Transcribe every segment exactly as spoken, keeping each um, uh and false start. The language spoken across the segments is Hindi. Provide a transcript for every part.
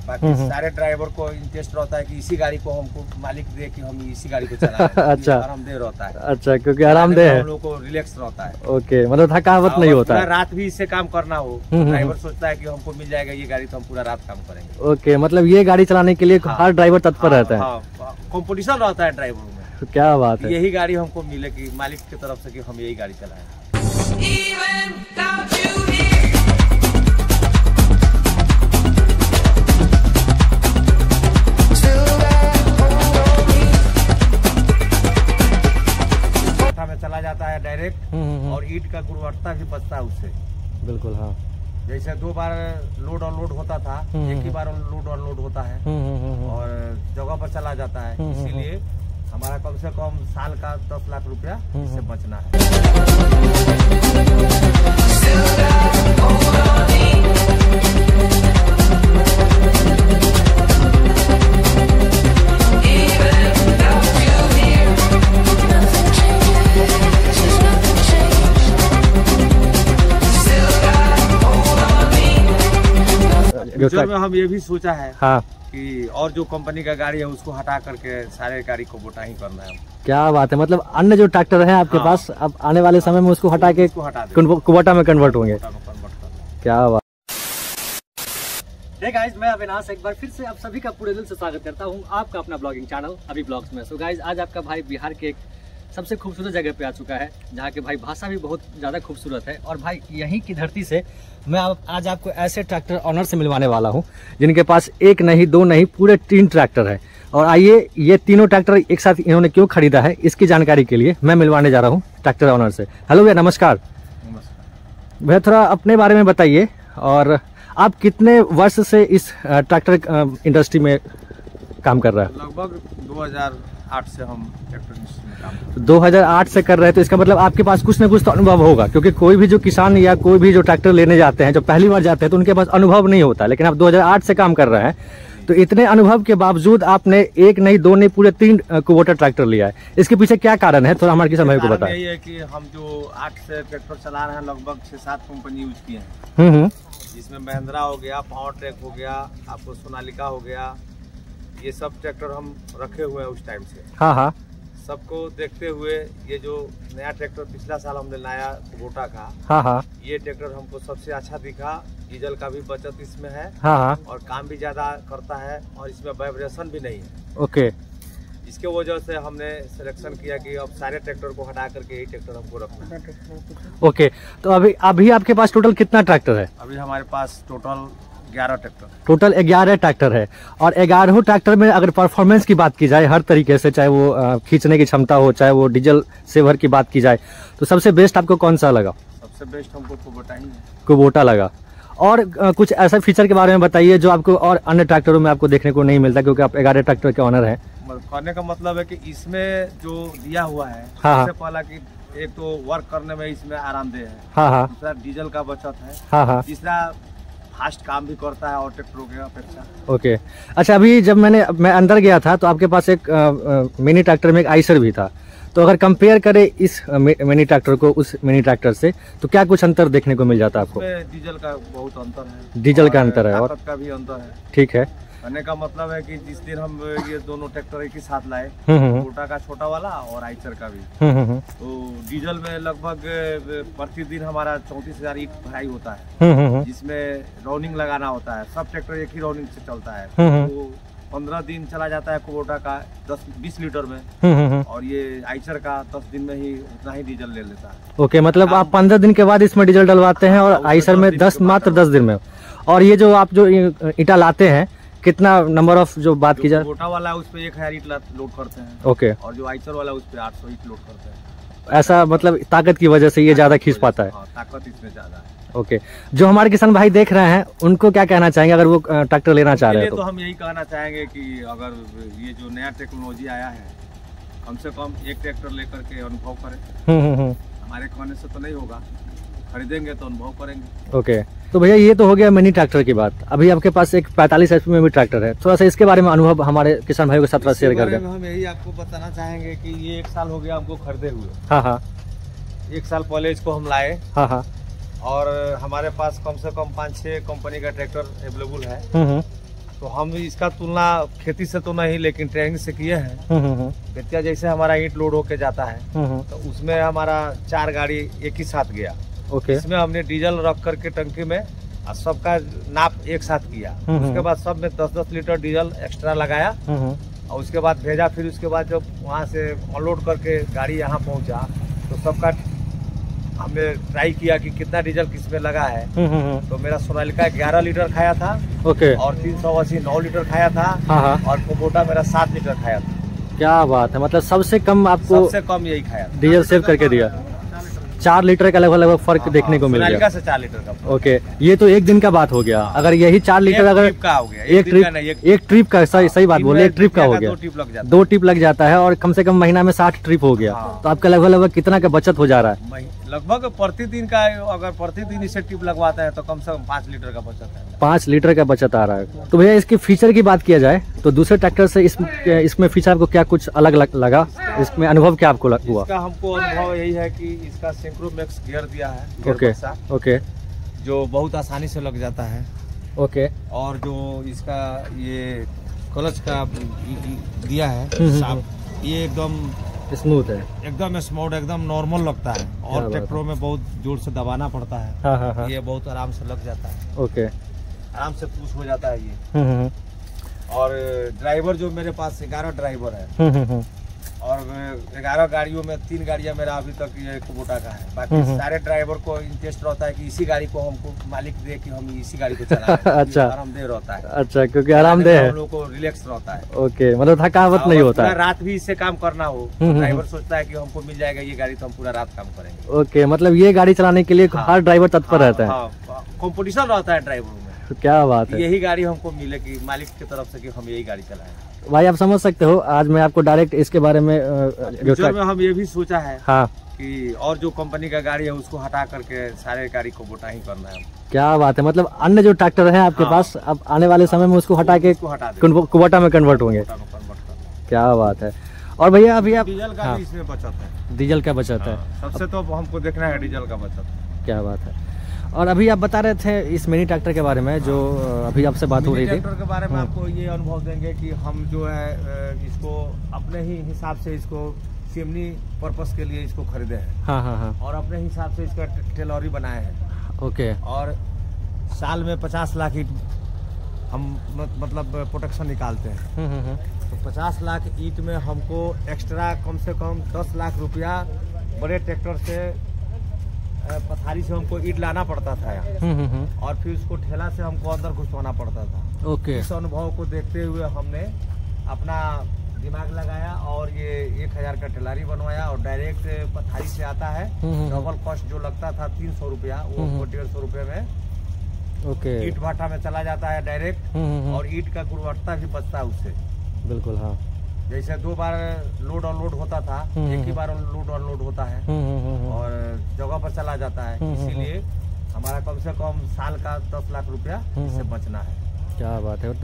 बाकी सारे ड्राइवर को इंटरेस्ट रहता है कि इसी गाड़ी को हमको मालिक दे कि हम इसी गाड़ी को चलाएं। अच्छा, आरामदेह रहता है। अच्छा, क्योंकि आरामदेह है, हम लोग को रिलैक्स रहता है। ओके, मतलब थकावट नहीं होता है। रात भी इससे काम करना हो, ड्राइवर सोचता है कि हमको मिल जाएगा ये गाड़ी तो हम पूरा रात काम करेंगे। ओके, मतलब ये गाड़ी चलाने के लिए हर ड्राइवर तत्पर रहता है, कंपटीशन रहता है ड्राइवरों में। क्या बात है, यही गाड़ी हमको मिले कि मालिक की तरफ से कि हम यही गाड़ी चलाएं। चला जाता है डायरेक्ट और ईंट का गुणवत्ता भी बचता है उससे। बिल्कुल, हाँ। जैसे दो बार लोड अनलोड होता था, एक ही बार लोड अनलोड होता है और जगह पर चला जाता है, इसीलिए हमारा कम से कम साल का दस लाख रुपया इससे बचना है। फ्यूचर में हम ये भी सोचा है, हाँ, कि और जो कंपनी का गाड़ी है उसको हटा करके सारे गाड़ी को बोटा ही करना है। क्या बात है, मतलब अन्य जो ट्रैक्टर है आपके हाँ, पास अब आने वाले समय में उसको हटा के कुबोटा में कन्वर्ट होंगे। क्या बात। हे गाइस, मैं अविनाश एक बार फिर से आप सभी का पूरे दिल से स्वागत करता हूं आपका अपना ब्लॉगिंग चैनल अभी ब्लॉग्स में। सो गाइस, आज आपका भाई बिहार के एक सबसे खूबसूरत जगह पे आ चुका है, जहाँ के भाई भाषा भी बहुत ज़्यादा खूबसूरत है। और भाई यहीं की धरती से मैं आप, आज आपको ऐसे ट्रैक्टर ऑनर से मिलवाने वाला हूँ जिनके पास एक नहीं, दो नहीं, पूरे तीन ट्रैक्टर है। और आइए, ये तीनों ट्रैक्टर एक साथ इन्होंने क्यों खरीदा है इसकी जानकारी के लिए मैं मिलवाने जा रहा हूँ ट्रैक्टर ऑनर से। हेलो भैया, नमस्कार। नमस्कार भैया, थोड़ा अपने बारे में बताइए और आप कितने वर्ष से इस ट्रैक्टर इंडस्ट्री में काम कर रहे हैं? लगभग दो हज़ार आठ से हम ट्रैक्टर इंडस्ट्री में काम कर रहे हैं। दो हज़ार आठ से कर रहे हैं, तो इसका मतलब आपके पास कुछ ना कुछ तो अनुभव होगा, क्योंकि कोई भी जो किसान या कोई भी जो ट्रैक्टर लेने जाते हैं, जो पहली बार जाते हैं, तो उनके पास अनुभव नहीं होता। लेकिन आप दो हज़ार आठ से काम कर रहे हैं, तो इतने अनुभव के बावजूद आपने एक नहीं, दो नहीं, पूरे तीन कुबोटा ट्रैक्टर लिया है। इसके पीछे क्या कारण है, थोड़ा हमारे किसान भाई को बताएं। यही है कि हम जो आठ से ट्रैक्टर चला रहे हैं, लगभग छह सात कंपनी यूज किए हैं, जिसमें महिंद्रा हो गया, पावर ट्रैक हो गया, आपको सोनालिका हो गया, ये सब ट्रैक्टर हम रखे हुए हैं उस टाइम से। हाँ हाँ, सबको देखते हुए ये जो नया ट्रैक्टर पिछला साल हमने लाया कुबोटा का, हाँ हाँ, ये ट्रैक्टर हमको सबसे अच्छा दिखा। डीजल का भी बचत इसमें है, हाँ हाँ, और काम भी ज्यादा करता है और इसमें वाइब्रेशन भी नहीं है। ओके, इसके वजह से हमने सिलेक्शन किया कि अब सारे ट्रैक्टर को हटा करके यही ट्रैक्टर हमको रखना है। ओके, तो अभी अभी आपके पास टोटल कितना ट्रैक्टर है? अभी हमारे पास टोटल ग्यारह ट्रैक्टर टोटल ग्यारह ट्रैक्टर है। और ग्यारह ट्रैक्टर में अगर परफॉर्मेंस की बात की जाए हर तरीके से, चाहे वो खींचने की क्षमता हो, चाहे वो डीजल सेवर की बात की जाए, तो सबसे बेस्ट आपको कौन सा लगा? सबसे बेस्ट हमको कुबोटा ही है। कुबोटा लगा। और कुछ ऐसा फीचर के बारे में बताइए जो आपको और अन्य ट्रैक्टरों में आपको देखने को नहीं मिलता, क्योंकि आप ग्यारह ट्रैक्टर के ऑनर हैं। कहने का मतलब है कि इसमें जो दिया हुआ है, हाँ, सबसे पहला कि एक तो वर्क करने में इसमें आरामदेह है, हाँ हाँ, दूसरा डीजल का बचत है, हाँ हाँ, तीसरा फास्ट काम भी करता है और ट्रैक्टरों के अपेक्षा। ओके, अच्छा, अभी जब मैंने मैं अंदर गया था तो आपके पास एक आ, आ, मिनी ट्रैक्टर में एक आइसर भी था, तो अगर कंपेयर करें इस मिनी ट्रैक्टर को उस मिनी ट्रैक्टर से, तो क्या कुछ अंतर देखने को मिल जाता है आपको? डीजल का बहुत अंतर है, डीजल का अंतर है और का भी अंतर है। ठीक है, कहने का मतलब है कि जिस दिन हम ये दोनों ट्रैक्टर एक ही साथ लाए, कुबोटा का छोटा वाला और आइसर का भी, तो डीजल में लगभग प्रतिदिन हमारा चौंतीस हजार ईंट भराई होता है, जिसमें राउंडिंग लगाना होता है। सब ट्रैक्टर एक ही राउंडिंग से चलता है, तो पंद्रह दिन चला जाता है कुबोटा का दस बीस लीटर में, और ये आइसर का दस दिन में ही उतना ही डीजल ले लेता है। ओके, मतलब आप पंद्रह दिन के बाद इसमें डीजल डलवाते हैं और आइसर में दस मात्र दस दिन में। और ये जो आप जो ईंटा लाते हैं, कितना नंबर ऑफ जो बात की जाए? छोटा वाला उस पे एक हजार ईंट लोड करते हैं, ओके, और जो आइसर वाला उस पे आठ सौ ईंट लोड करते हैं। ऐसा मतलब ताकत की वजह से ये ज्यादा खींच पाता है। ताकत इसमें ज्यादा है। ओके, जो हमारे किसान भाई देख रहे हैं उनको क्या कहना चाहेंगे अगर वो ट्रैक्टर लेना चाह रहे हैं? तो? तो हम यही कहना चाहेंगे कि अगर ये जो नया टेक्नोलॉजी आया है, कम से कम एक ट्रैक्टर लेकर के अनुभव करें। हमारे कहने से तो नहीं होगा, खरीदेंगे तो अनुभव करेंगे। ओके, तो भैया ये तो हो गया मिनी ट्रैक्टर की बात। अभी आपके पास एक पैंतालीस एचपी में भी ट्रैक्टर है, थोड़ा सा इसके बारे में अनुभव हमारे किसान भाइयों के साथ शेयर कर दें। हम यही आपको बताना चाहेंगे कि ये एक साल हो गया हमको खरीदे हुए। हाँ हाँ, एक साल पहले इसको हम लाए। हाँ हाँ, और हमारे पास कम से कम पाँच छह कंपनी का ट्रैक्टर अवेलेबल है। तो हम इसका तुलना खेती से तो नहीं लेकिन ट्रेनिंग से किए हैं। बेतिया जैसे हमारा ईंट लोड होके जाता है तो उसमें हमारा चार गाड़ी एक ही साथ गया। ओके। इसमें हमने डीजल रख करके टंकी में और सबका नाप एक साथ किया। उसके बाद सब में दस दस लीटर डीजल एक्स्ट्रा लगाया और उसके बाद भेजा। फिर उसके बाद जब वहाँ से अनलोड करके गाड़ी यहाँ पहुँचा तो सबका हमने ट्राई किया कि कितना डीजल किस में लगा है। तो मेरा सोनालिका ग्यारह लीटर खाया था। ओके। और तीन सौ अस्सी नौ लीटर खाया था। हाँ। और कुबोटा मेरा सात लीटर खाया था। क्या बात है, मतलब सबसे कम आपको सबसे कम यही खाया था। डीजल सेव करके दिया। चार लीटर का लगभग लगभग फर्क हाँ, देखने को मिल गया। से चार लीटर का। ओके, ये तो एक दिन का बात हो गया। अगर यही चार लीटर अगर ट्रिप का हो गया, एक ट्रिप एक ट्रिप का सही सही बात बोले, एक ट्रिप का हो गया, दो ट्रिप लग जाता है और कम से कम महीना में साठ ट्रिप हो गया। तो आपका लगभग लगभग कितना का बचत हो जा रहा है? लगभग प्रतिदिन का अगर प्रतिदिन इसे ट्रिप लगवाता है तो कम से कम पाँच लीटर का बचत है। पाँच लीटर का बचत आ रहा है। तो भैया इसकी फीचर की बात किया जाए तो दूसरे ट्रैक्टर से इस, इसमें फीचर आपको क्या कुछ अलग लग, लगा? इसमें अनुभव क्या आपको हुआ? इसका हमको अनुभव यही है कि इसका सिंक्रोमैक्स गियर दिया है। Okay okay. जो बहुत आसानी से लग जाता है। ओके। और जो इसका ये क्लच का दिया है साफ, ये एकदम स्मूथ है, एकदम स्मूथ, एकदम नॉर्मल लगता है। और ट्रैक्टरों में बहुत जोर से दबाना पड़ता है। हाँ हाँ हाँ। ये बहुत आराम से लग जाता है। ओके। आराम से पुश हो जाता है ये। और ड्राइवर जो मेरे पास ग्यारह ड्राइवर है और ग्यारह गाड़ियों में तीन गाड़ियां मेरा अभी तक ये कुबोटा का है। बाकी सारे ड्राइवर को इंटरेस्ट रहता है कि इसी गाड़ी को हमको मालिक दे कि हम इसी गाड़ी को चलाएं। अच्छा, आरामदेह रहता है। अच्छा, क्योंकि आरामदेह है, हम लोग को रिलैक्स रहता है। ओके, मतलब थकावट नहीं होता है। रात भी इससे काम करना हो, ड्राइवर सोचता है कि हमको मिल जाएगा ये गाड़ी तो हम पूरा रात काम करेंगे। ओके, मतलब ये गाड़ी चलाने के लिए हर ड्राइवर तत्पर रहता है, कॉम्पिटिशन रहता है ड्राइवरों में। क्या बात है, यही गाड़ी हमको मिले कि मालिक की तरफ से कि हम यही गाड़ी चलाएं। भाई आप समझ सकते हो, आज मैं आपको डायरेक्ट इसके बारे में फ्यूचर में हम ये भी सोचा है हाँ कि और जो कंपनी का गाड़ी है उसको हटा करके सारे गाड़ी को बोटा ही करना है। क्या बात है, मतलब अन्य जो ट्रैक्टर है आपके हाँ। पास अब आने वाले समय में उसको हटा के कुबोटा में कन्वर्ट होंगे। क्या बात है। और भैया अभी आप डीजल का भी इसमें बचत है। डीजल का बचत है, सबसे तो हमको देखना है डीजल का बचत। क्या बात है। और अभी आप बता रहे थे इस मिनी ट्रैक्टर के बारे में जो अभी आपसे बात हो रही थी। ट्रैक्टर के बारे में आपको ये अनुभव देंगे कि हम जो है इसको अपने ही हिसाब से इसको चिमनी पर्पस के लिए इसको खरीदे हैं। हाँ हाँ हाँ। और अपने हिसाब से इसका टेलरी बनाए हैं। ओके। और साल में पचास लाख ईंट हम मतलब प्रोटेक्शन निकालते हैं। तो पचास लाख ईंट में हमको एक्स्ट्रा कम से कम दस लाख रुपया बड़े ट्रैक्टर से पथारी से हमको ईंट लाना पड़ता था यहाँ। और फिर उसको ठेला से हमको अंदर घुसवाना पड़ता था। ओके। इस अनुभव को देखते हुए हमने अपना दिमाग लगाया और ये एक हजार का टेलारी बनवाया और डायरेक्ट पथारी से आता है। डबल कॉस्ट जो लगता था तीन सौ रुपया वो डेढ़ सौ रुपये में ओके ईंट भाटा में चला जाता है डायरेक्ट। और ईंट का गुणवत्ता भी बचता है उससे। बिल्कुल हाँ। जैसे दो बार लोड अनलोड होता था, एक ही बार लोड अनलोड होता है और जगह पर चला जाता है। इसीलिए हमारा कम से कम साल का दस लाख रुपया इससे बचना है। क्या बात है।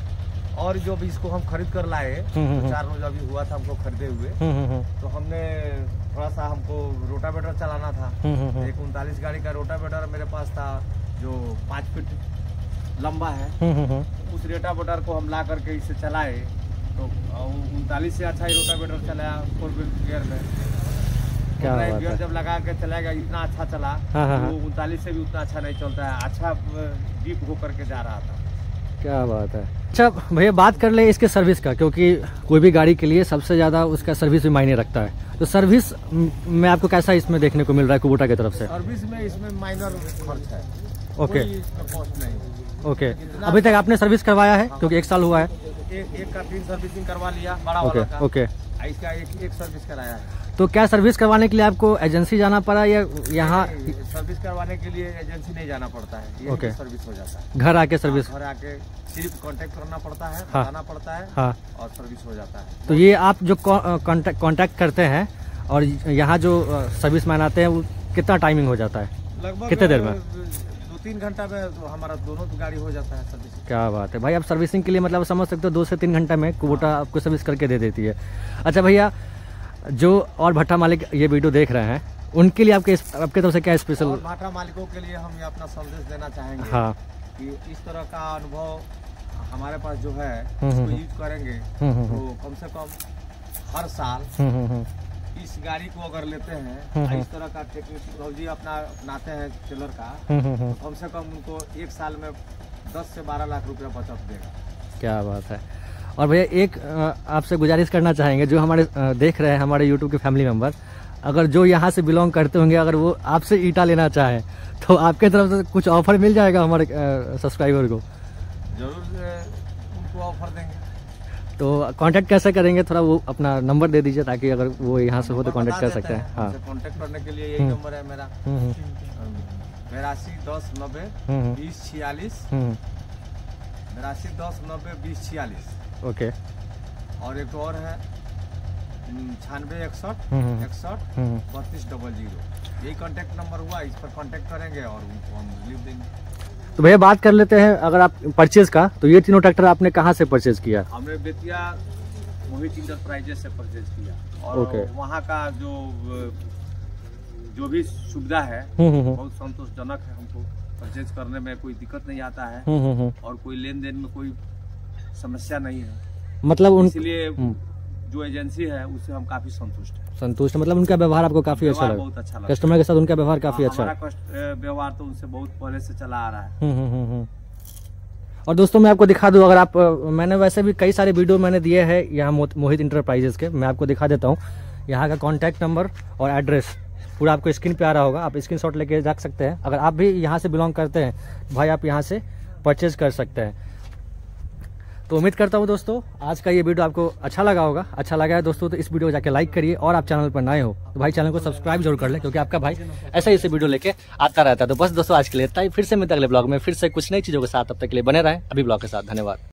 और जो भी इसको हम खरीद कर लाए, तो चार रोज अभी हुआ था हमको खरीदे हुए, तो हमने थोड़ा सा हमको रोटावेटर चलाना था। एक उनतालीस गाड़ी का रोटावेटर मेरे पास था जो पाँच फीट लंबा है। उस रोटावेटर को हम ला करके इसे चलाए तो उनतालीस से अच्छा ही रोटावेटर चलाया फोर व्हील गियर में। क्या गियर जब लगा के चलाएगा इतना अच्छा चला। वो उनतालीस से भी उतना अच्छा नहीं चलता है, अच्छा डीप हो करके जा रहा था। क्या बात है। अच्छा भैया बात कर ले इसके सर्विस का, क्योंकि कोई भी गाड़ी के लिए सबसे ज्यादा उसका सर्विस भी मायने रखता है। तो सर्विस में आपको कैसा इसमें देखने को मिल रहा है कुबोटा की तरफ से? सर्विस में इसमें माइनर खर्च है। ओके कॉस्ट नहीं। ओके। अभी तक आपने सर्विस करवाया है? क्योंकि एक साल हुआ है। एक, एक का तीन सर्विसिंग करवा लिया बड़ा ओके वाला का। ओके। इसका एक, एक सर्विस कराया है। तो क्या सर्विस करवाने के लिए आपको एजेंसी जाना पड़ा या यहाँ? सर्विस करवाने के लिए एजेंसी नहीं जाना पड़ता है, ये ओके। सर्विस हो जाता है। घर आके सर्विस? घर आके सिर्फ कांटेक्ट करना पड़ता है, हाँ। बताना पड़ता है हाँ। और सर्विस हो जाता है। तो ये आप जो कांटेक्ट करते हैं और यहाँ जो सर्विस मैन आते हैं वो कितना टाइमिंग हो जाता है? लगभग कितने देर में? दो तीन घंटा में तो हमारा दोनों गाड़ी हो जाता है सर्विस। क्या बात है भाई। आप सर्विसिंग के लिए मतलब समझ सकते हो दो से तीन घंटा में कुबोटा आपको सर्विस करके दे देती है। अच्छा भैया, जो और भट्टा मालिक ये वीडियो देख रहे हैं उनके लिए आपके आपके तरफ से क्या स्पेशल? और भट्टा मालिकों के लिए हम ये अपना संदेश देना चाहेंगे हाँ। कि इस तरह का अनुभव हमारे पास जो है हम्म, इसको हम्म। यूज करेंगे हम्म, हम्म, तो कम से कम हर साल हम्म, हम्म, हम्म, इस गाड़ी को अगर लेते हैं हम्म, और इस तरह का टेक्नोलॉजी अपना अपनाते हैं टेलर का, हम्म, हम्म, हम्म। तो कम से कम उनको एक साल में दस से बारह लाख रुपया बचत देगा। क्या बात है। और भैया एक अ, आपसे गुजारिश करना चाहेंगे, जो हमारे अ, देख रहे हैं हमारे यूट्यूब के फैमिली मेंबर, अगर जो यहाँ से बिलोंग करते होंगे, अगर वो आपसे ईटा लेना चाहें तो आपके तरफ से कुछ ऑफर मिल जाएगा हमारे सब्सक्राइबर को? जरूर से उनको ऑफर देंगे। तो कांटेक्ट कैसे करेंगे, थोड़ा वो अपना नंबर दे दीजिए ताकि अगर वो यहाँ से हो तो नंबर कांटेक्ट बता कर सकते देते हैं। हाँ, कांटेक्ट करने के लिए यही हम्म। नंबर है मेरा, हम्म, हम्म, बेरासी दस नब्बे हम्म, बीस छियालीस, हम्म, बेरासी दस नब्बे बीस छियालीस। ओके। और एक और है छियानवे इकसठ हम्म, इकसठ हम्म। बत्तीस डबल जीरो। यही कांटेक्ट नंबर हुआ, इस पर कांटेक्ट करेंगे और उनको हम रिलीव देंगे। तो भैया बात कर लेते हैं अगर आप परचेज का, तो ये तीनों ट्रैक्टर आपने कहाँ से परचेज किया? हमने बेतिया मोहित इंटरप्राइजेस से परचेज किया और ओके। वहाँ का जो जो भी सुविधा है हम्म, हम्म, बहुत संतोषजनक है। हमको परचेज करने में कोई दिक्कत नहीं आता है हम्म, हम्म, हम्म। और कोई लेन देन में कोई समस्या नहीं है। मतलब उन इसलिए हम्म। जो एजेंसी है उससे हम काफी संतुष्ट हैं। संतुष्ट, मतलब उनका व्यवहार आपको काफी अच्छा व्यवहार लगा? बहुत अच्छा लगा। कस्टमर के साथ उनका व्यवहार काफी अच्छा है। हमारा कस्ट- व्यवहार तो उनसे बहुत पहले से चला आ रहा है। हम्म, हम्म, हम्म, हम्म। और दोस्तों मैं आपको दिखा दूं, अगर आप अ, मैंने वैसे भी कई सारे वीडियो मैंने दिए हैं यहाँ मो- मोहित इंटरप्राइजेस के, मैं आपको दिखा देता हूँ यहाँ का कॉन्टैक्ट नंबर और एड्रेस पूरा आपको स्क्रीन पे आ रहा होगा, आप स्क्रीनशॉट लेके रख सकते हैं। अगर आप भी यहाँ से बिलोंग करते हैं भाई, आप यहाँ से परचेज कर सकते हैं। तो उम्मीद करता हूँ दोस्तों आज का ये वीडियो आपको अच्छा लगा होगा। अच्छा लगा है दोस्तों तो इस वीडियो को जाके लाइक करिए, और आप चैनल पर नए हो तो भाई चैनल को सब्सक्राइब जरूर कर ले, क्योंकि आपका भाई ऐसे ही ऐसे वीडियो लेके आता रहता है। तो बस दोस्तों आज के लिए इतना ही, फिर से मिलते अगले ब्लॉग में फिर से कुछ नई चीज़ों के साथ। तब तक के लिए बने रहें अभी ब्लॉग के साथ। धन्यवाद।